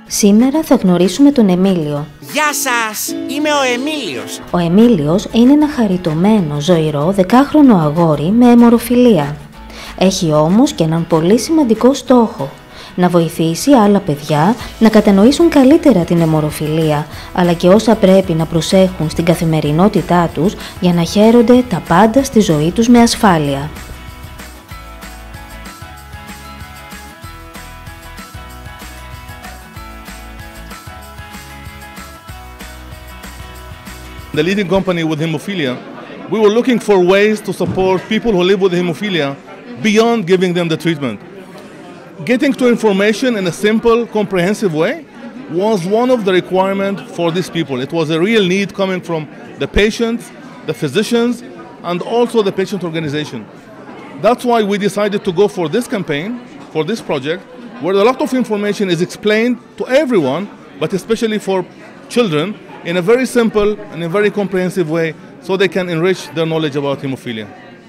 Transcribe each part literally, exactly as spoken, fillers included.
Σήμερα θα γνωρίσουμε τον Εμίλιο. Γεια σας, είμαι ο Εμίλιος. Ο Εμίλιος είναι ένα χαριτωμένο, ζωηρό, δεκάχρονο αγόρι με αιμορροφιλία. Έχει όμως και έναν πολύ σημαντικό στόχο: να βοηθήσει άλλα παιδιά να κατανοήσουν καλύτερα την αιμορροφιλία, αλλά και όσα πρέπει να προσέχουν στην καθημερινότητά τους για να χαίρονται τα πάντα στη ζωή τους με ασφάλεια. The leading company with hemophilia, we were looking for ways to support people who live with hemophilia beyond giving them the treatment. Getting to information in a simple, comprehensive way was one of the requirements for these people. It was a real need coming from the patients, the physicians, and also the patient organization. That's why we decided to go for this campaign, for this project, where a lot of information is explained to everyone, but especially for children, in a very simple and a very comprehensive way, so they can enrich their knowledge about hemophilia.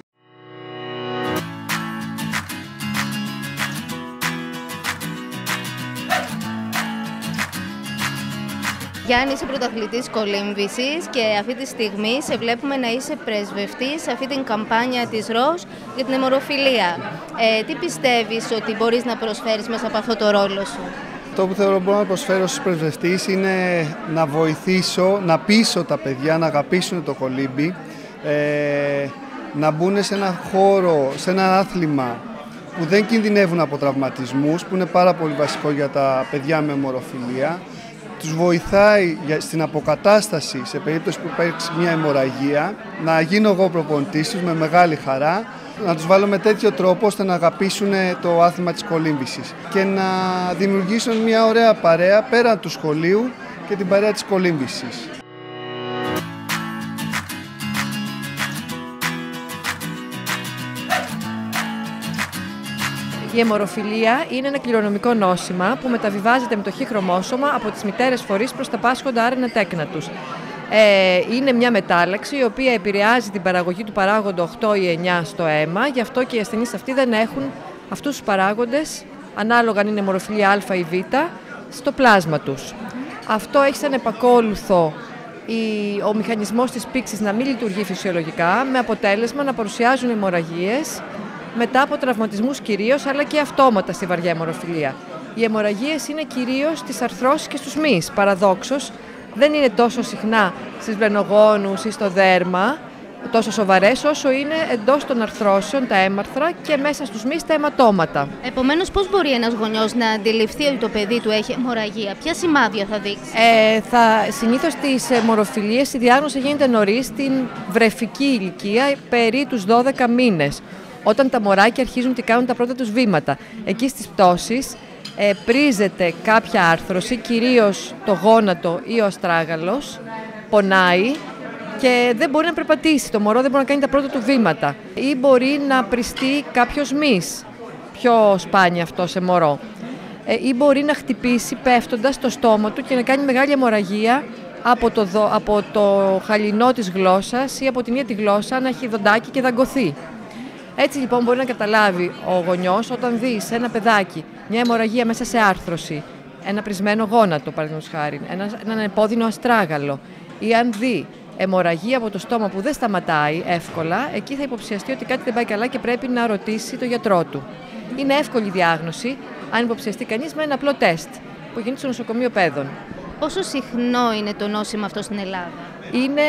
Γιάννη, είσαι πρωταθλητής κολύμβησης και αυτή τη στιγμή σε βλέπουμε να είσαι πρεσβευτής σε αυτή την καμπάνια της ΡΟΣ για την αιμορροφιλία. Ε, τι πιστεύεις ότι μπορείς να προσφέρεις μέσα από αυτό το ρόλο σου? Αυτό που θέλω μπορώ να προσφέρω στους πρεσβευτείς είναι να βοηθήσω, να πείσω τα παιδιά να αγαπήσουν το κολύμπι, ε, να μπουν σε ένα χώρο, σε ένα άθλημα που δεν κινδυνεύουν από τραυματισμούς, που είναι πάρα πολύ βασικό για τα παιδιά με αιμορροφιλία. Τους βοηθάει στην αποκατάσταση σε περίπτωση που υπάρξει μια αιμορραγία, να γίνω εγώ προπονητής τους με μεγάλη χαρά, να τους βάλω με τέτοιο τρόπο ώστε να αγαπήσουν το άθλημα της κολύμβησης και να δημιουργήσουν μια ωραία παρέα πέραν του σχολείου και την παρέα της κολύμβησης. Η αιμορροφιλία είναι ένα κληρονομικό νόσημα που μεταβιβάζεται με το χ χρωμόσωμα από τις μητέρες φορείς προς τα πάσχοντα άρρενα τέκνα τους. Ε, είναι μια μετάλλαξη η οποία επηρεάζει την παραγωγή του παράγοντα οκτώ ή εννιά στο αίμα, γι' αυτό και οι ασθενείς αυτοί δεν έχουν αυτούς τους παράγοντες, ανάλογα αν είναι αιμορροφιλία α ή β, στο πλάσμα τους. Αυτό έχει σαν επακόλουθο η, ο μηχανισμός της πήξης να μην λειτουργεί φυσιολογικά, με αποτέλεσμα να παρουσιάζουν αιμορραγίες μετά από τραυματισμούς κυρίως, αλλά και αυτόματα στη βαριά αιμορροφιλία. Οι αιμορραγίες είναι κυρίως στις αρθρώσεις και στους μυς. Παραδόξως, δεν είναι τόσο συχνά στις βλενογόνους ή στο δέρμα, τόσο σοβαρές όσο είναι εντός των αρθρώσεων, τα έμαρθρα, και μέσα στους μυς τα αιματώματα. Επομένως, πώς μπορεί ένας γονιός να αντιληφθεί ότι το παιδί του έχει αιμορραγία? Ποια σημάδια θα δείξει? Ε, θα, συνήθως στις αιμορροφιλίες η διάγνωση γίνεται νωρίς, στην βρεφική ηλικία, περί τους δώδεκα μήνες. Όταν τα μωράκια αρχίζουν και κάνουν τα πρώτα τους βήματα. Εκεί στις πτώσεις ε, πρίζεται κάποια άρθρωση, κυρίως το γόνατο ή ο αστράγαλος, πονάει και δεν μπορεί να περπατήσει. Το μωρό δεν μπορεί να κάνει τα πρώτα του βήματα. Ή μπορεί να πριστεί κάποιος μυς, πιο σπάνια αυτό σε μωρό. Ε, ή μπορεί να χτυπήσει πέφτοντας το στόμα του και να κάνει μεγάλη αιμορραγία από το, δο, από το χαλινό της γλώσσας ή από την ίδια τη γλώσσα να έχει δοντάκι και δαγκωθεί. Έτσι λοιπόν μπορεί να καταλάβει ο γονιός όταν δει σε ένα παιδάκι μια αιμορραγία μέσα σε άρθρωση, ένα πρισμένο γόνατο παραδείγματος χάρη, ένα, έναν επώδυνο αστράγαλο, ή αν δει αιμορραγία από το στόμα που δεν σταματάει εύκολα, εκεί θα υποψιαστεί ότι κάτι δεν πάει καλά και πρέπει να ρωτήσει τον γιατρό του. Είναι εύκολη διάγνωση αν υποψιαστεί κανείς με ένα απλό τεστ που γίνεται στο νοσοκομείο παιδών. Πόσο συχνό είναι το νόσημα αυτό στην Ελλάδα? Είναι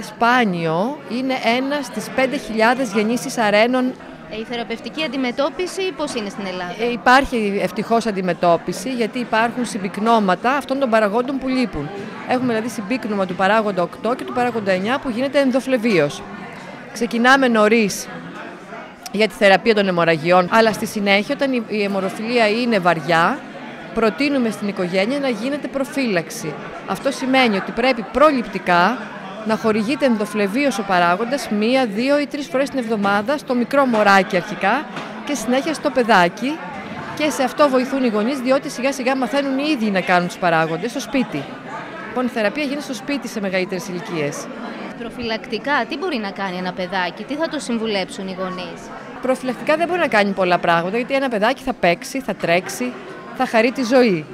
σπάνιο, είναι ένα στις πέντε χιλιάδες γεννήσεις αρένων. Η θεραπευτική αντιμετώπιση πώς είναι στην Ελλάδα? Ε, υπάρχει ευτυχώς αντιμετώπιση, γιατί υπάρχουν συμπυκνώματα αυτών των παραγόντων που λείπουν. Έχουμε δηλαδή συμπύκνωμα του παράγοντα οκτώ και του παράγοντα εννιά που γίνεται ενδοφλεβίως. Ξεκινάμε νωρίς για τη θεραπεία των αιμορραγιών, αλλά στη συνέχεια όταν η αιμορροφιλία είναι βαριά, προτείνουμε στην οικογένεια να γίνεται προφύλαξη. Αυτό σημαίνει ότι πρέπει προληπτικά να χορηγείται ενδοφλεβίως ο παράγοντας μία, δύο ή τρεις φορές την εβδομάδα στο μικρό μωράκι αρχικά και συνέχεια στο παιδάκι, και σε αυτό βοηθούν οι γονείς, διότι σιγά σιγά μαθαίνουν οι ίδιοι να κάνουν τους παράγοντες στο σπίτι. Λοιπόν, η θεραπεία γίνεται στο σπίτι σε μεγαλύτερες ηλικίες. Προφυλακτικά, τι μπορεί να κάνει ένα παιδάκι, τι θα το συμβουλέψουν οι γονείς? Προφυλακτικά δεν μπορεί να κάνει πολλά πράγματα, γιατί ένα παιδάκι θα παίξει, θα τρέξει, θα χαρεί τη ζωή.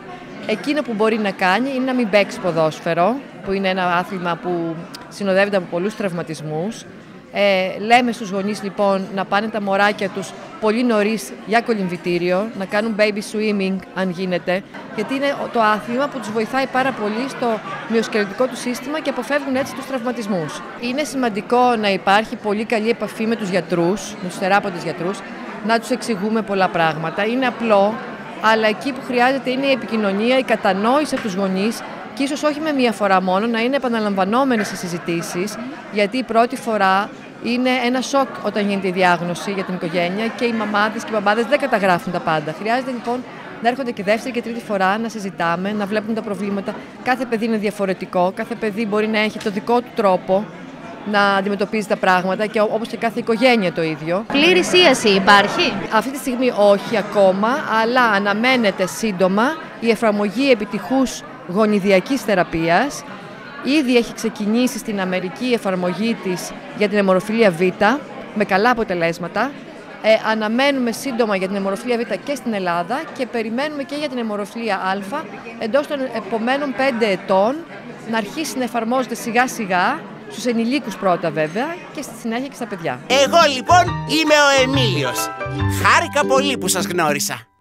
Εκείνο που μπορεί να κάνει είναι να μην παίξει ποδόσφαιρο, που είναι ένα άθλημα που συνοδεύεται από πολλούς τραυματισμούς. Ε, λέμε στους γονείς λοιπόν να πάνε τα μωράκια τους πολύ νωρίς για κολυμβητήριο, να κάνουν baby swimming αν γίνεται, γιατί είναι το άθλημα που τους βοηθάει πάρα πολύ στο μυοσκελετικό του σύστημα και αποφεύγουν έτσι τους τραυματισμούς. Είναι σημαντικό να υπάρχει πολύ καλή επαφή με τους γιατρούς, με τους θεράποντες γιατρούς, να τους εξηγούμε πολλά πράγματα. Είναι απλό, αλλά εκεί που χρειάζεται είναι η επικοινωνία, η κατανόηση από τους γονείς και ίσως όχι με μία φορά μόνο, να είναι επαναλαμβανόμενες οι συζητήσεις, γιατί η πρώτη φορά είναι ένα σοκ όταν γίνεται η διάγνωση για την οικογένεια και οι μαμάδες και οι μπαμπάδες δεν καταγράφουν τα πάντα. Χρειάζεται λοιπόν να έρχονται και δεύτερη και τρίτη φορά να συζητάμε, να βλέπουν τα προβλήματα. Κάθε παιδί είναι διαφορετικό, κάθε παιδί μπορεί να έχει το δικό του τρόπο να αντιμετωπίζει τα πράγματα και όπως και κάθε οικογένεια το ίδιο. Πλήρης ίαση υπάρχει? Αυτή τη στιγμή όχι ακόμα, αλλά αναμένεται σύντομα η εφαρμογή επιτυχούς γονιδιακής θεραπείας. Ήδη έχει ξεκινήσει στην Αμερική η εφαρμογή της για την αιμορροφιλία Β με καλά αποτελέσματα. Ε, αναμένουμε σύντομα για την αιμορροφιλία Β και στην Ελλάδα και περιμένουμε και για την αιμορροφιλία Α εντός των επομένων πέντε ετών να αρχίσει να εφαρμόζεται σιγά σιγά στους ενηλίκους πρώτα βέβαια και στη συνέχεια και στα παιδιά. Εγώ λοιπόν είμαι ο Εμίλιος. Χάρηκα πολύ που σας γνώρισα.